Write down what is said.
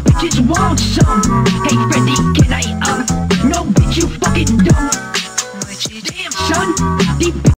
bitches want some. Hey Freddy, can I, no bitch, you fucking dumb. Damn son, these